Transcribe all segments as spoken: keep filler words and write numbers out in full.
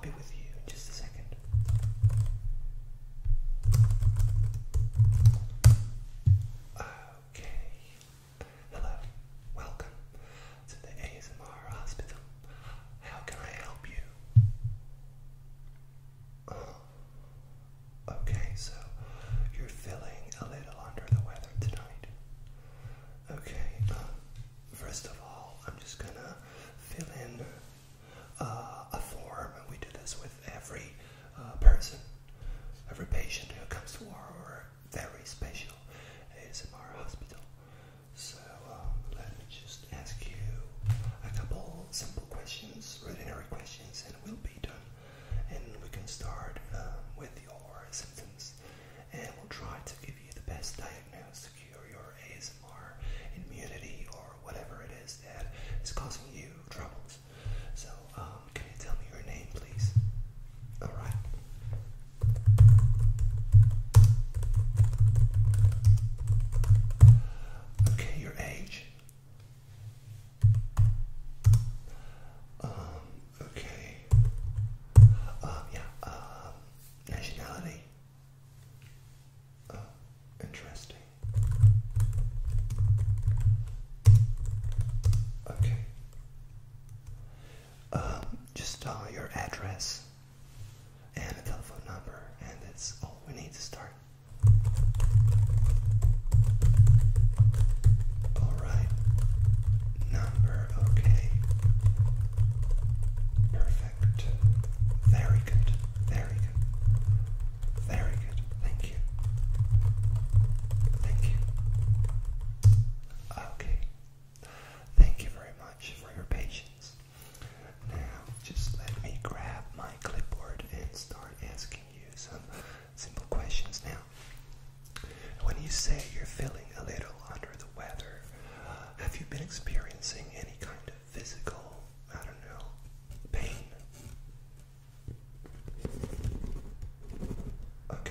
be with you in just a second. Okay. Hello. Welcome to the A S M R hospital. How can I help you? Oh, okay, so you're feeling a little under the weather tonight. Okay, um, first of all, I'm just gonna fill in uh, a form, and we do this with every uh, person, every patient who comes to our very special A S M R hospital. So um, let me just ask you a couple simple questions, routinary questions, and we'll be done. And we can start um, with your symptoms, and we'll try to give you the best diagnosis to cure your A S M R immunity or whatever it is that is causing you troubles. So, um, can you tell me your name, please? All right. Okay, your age. Um, okay. Um, yeah, um, nationality. Oh, interesting. Okay. Um, just uh, your address and a telephone number, and that's all we need to start. Alright. Number, okay. Perfect. Very good. Very good. Very good. Thank you. Thank you. Okay. Thank you very much for your patience. Now, just let me grab my clipboard and start asking you some simple questions now. When you say you're feeling a little under the weather, have you been experiencing any kind of physical, I don't know, pain? Okay.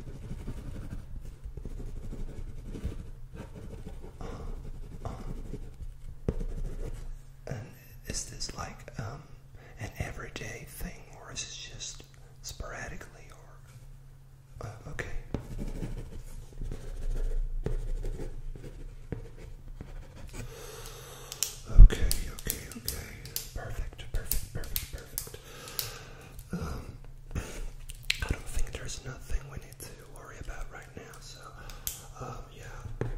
Uh, uh. And is this like um, an everyday thing, or is it just sporadically, or uh, okay? Okay, okay, okay. Perfect, perfect, perfect, perfect. Um, I don't think there's nothing we need to worry about right now, so, um, yeah.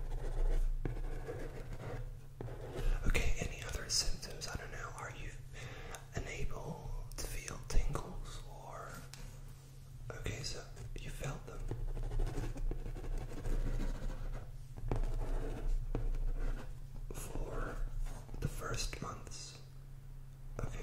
Okay, any other symptoms? I don't know. Are you unable to feel tingles, or... Okay, so you felt them. For the first months. Okay.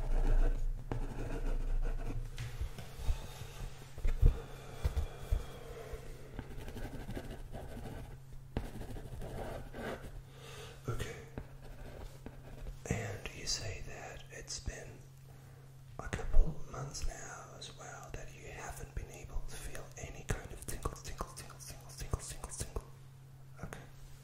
Okay. And you say that it's been a couple months now as well that you haven't been able to feel any kind of tingles, tingles, tingles, tingles, tingles, tingles, tingles. Okay.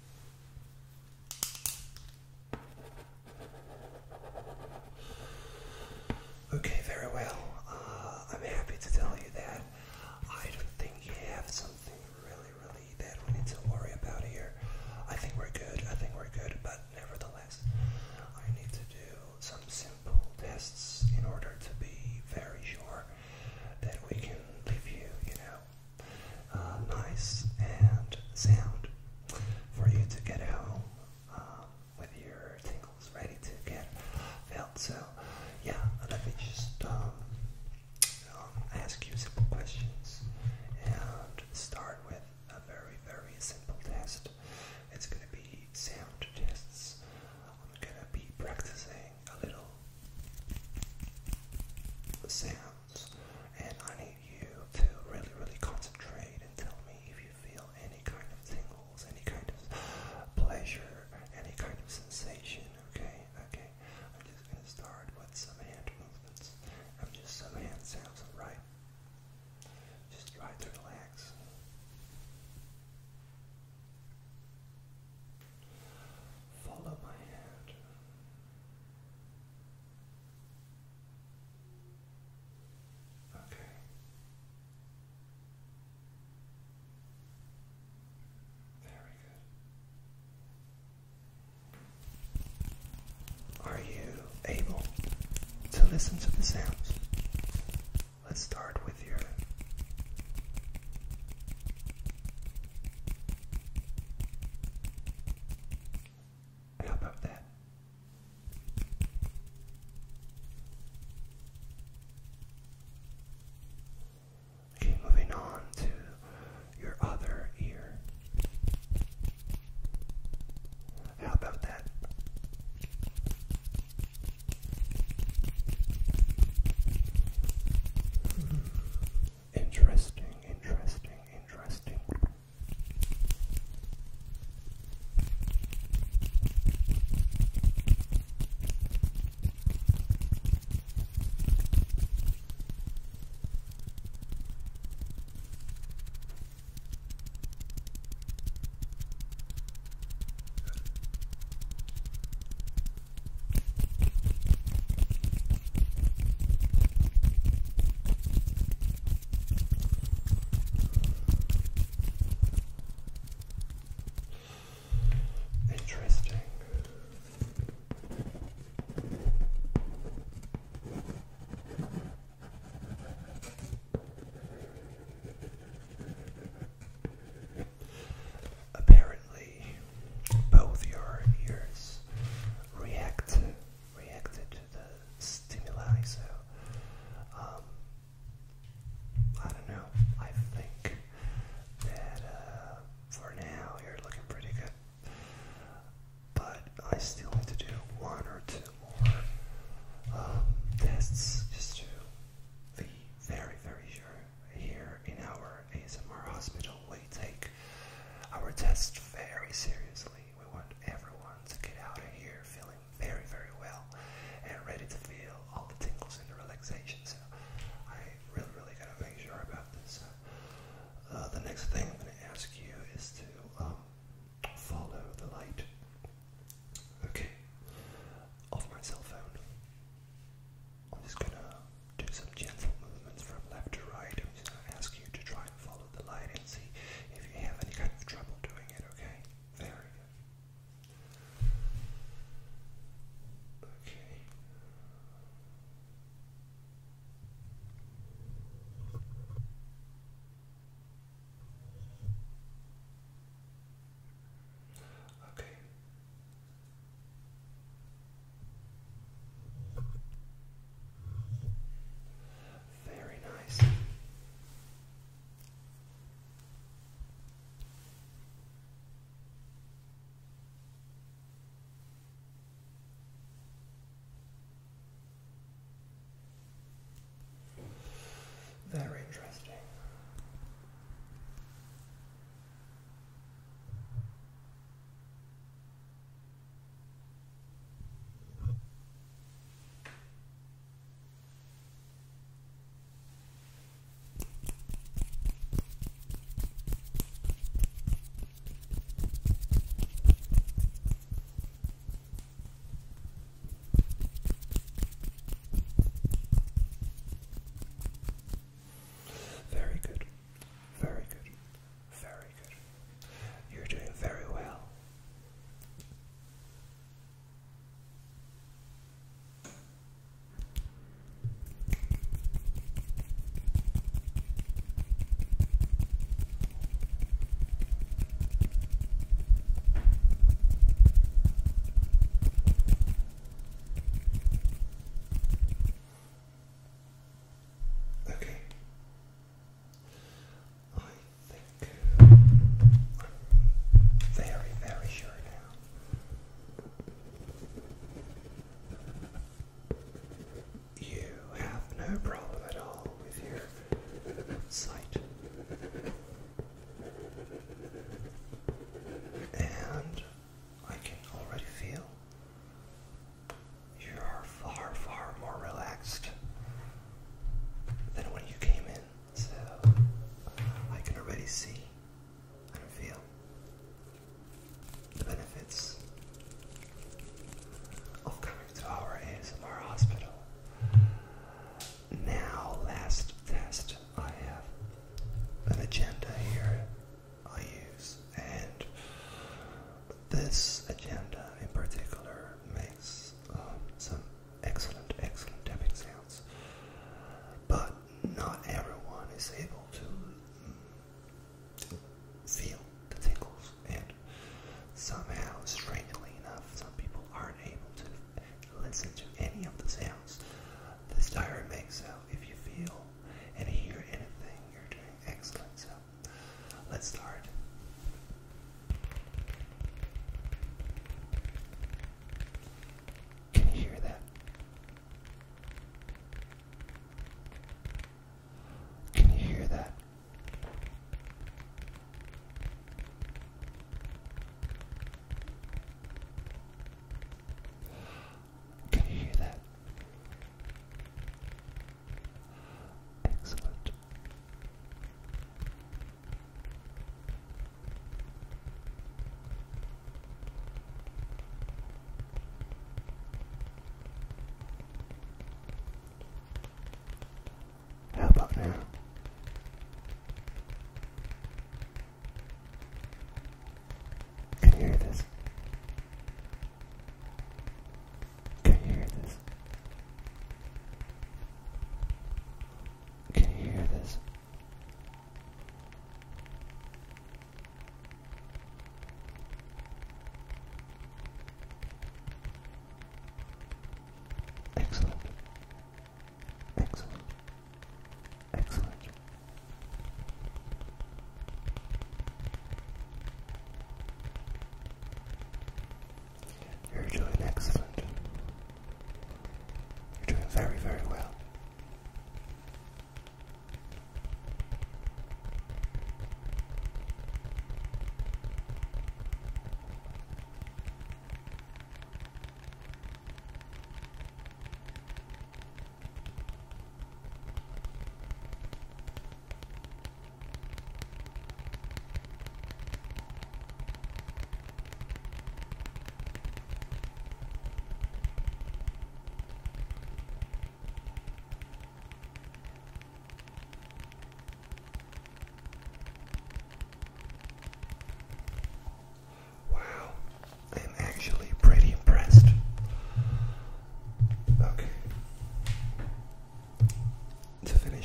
Okay, very well. Uh, I'm happy to tell you that I don't think you have something really, really that we need to worry about here. I think we're good. I think we're good, but nevertheless, I need to do some simple tests in order to be very sure that we can leave you, you know, uh, nice and sound for you to get home um, with your tingles ready to get felt. So, yeah, let me just um, um, ask you simple questions and start with a very, very simple test. It's going to be sound tests. I'm going to be practicing a little sounds, and I need you to really, really concentrate and tell me if you feel any kind of tingles, any kind of pleasure, any kind of sensation. Okay, okay. I'm just going to start with some hand movements. I'm just some hand sounds, alright? Just try to relax. Follow my hand. listen to the sounds. Let's start with your how about that? Okay, moving on to your other ear. How about that?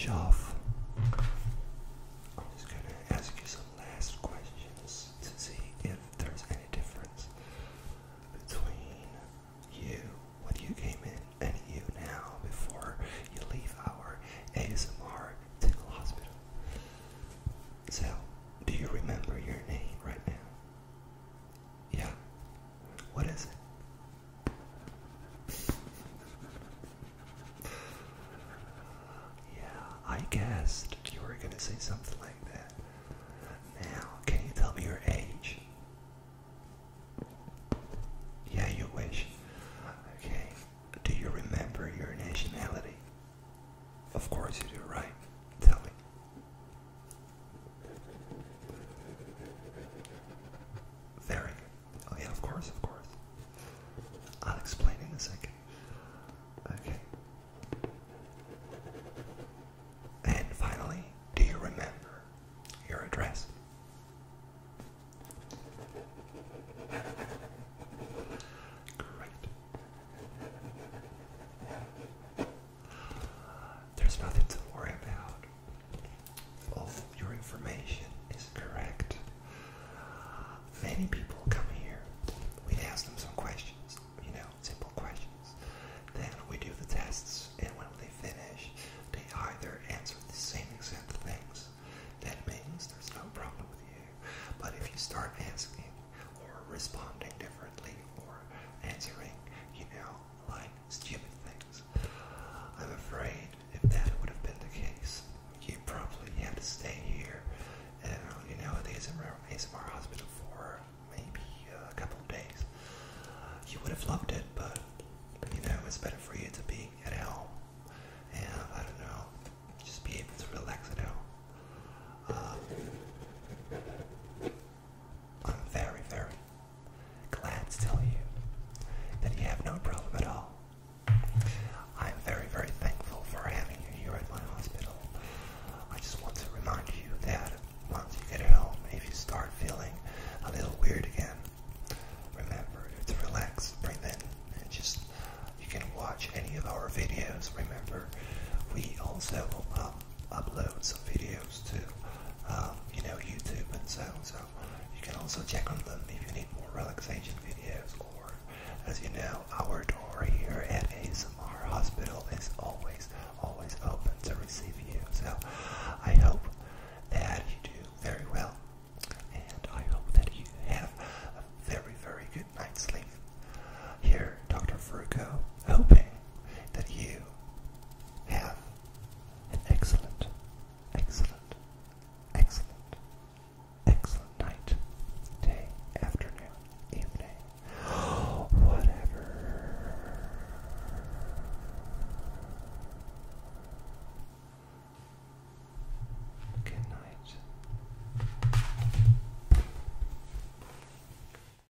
finish off, I'm just going to ask you some last questions to see if there's any difference between you, when you came in, and you now before you leave our A S M R Tickle Hospital. So, do you remember your name right now? Yeah. What is it? Yeah, I guessed you were going to say something like that. Now, can you tell me your age? Yeah, you wish. Okay. Do you remember your nationality? Of course you do, right? Tell me. Very good. Oh yeah, of course, of course. I'll explain in a second. Okay. And finally, do you remember your address? Great. There's nothing to worry about. All your information is correct. Many people come here, we ask them some questions, you know, simple questions. Then we do the tests, and when they finish, they either answer the same exact things. That means there's no problem with you. But if you start asking or responding differently or answering, you know, like stupid things, I'm afraid if that would have been the case, you probably had to stay here, uh, you know, at the A S M R hospital for maybe a couple of days. You would have loved it, but, you know, it's better for you to be at home and, I don't know, just be able to relax at home. Um, I'm very, very glad to tell you that you have no problem at all. I'm very, very thankful for having you here at my hospital. I just want to remind you that once you get home, if you start feeling a little weird again, remember to relax, breathe in, and just, you can watch any of our videos. Remember, we also um, upload some videos to, um, you know, YouTube and so, so you can also check on them if you need more relaxation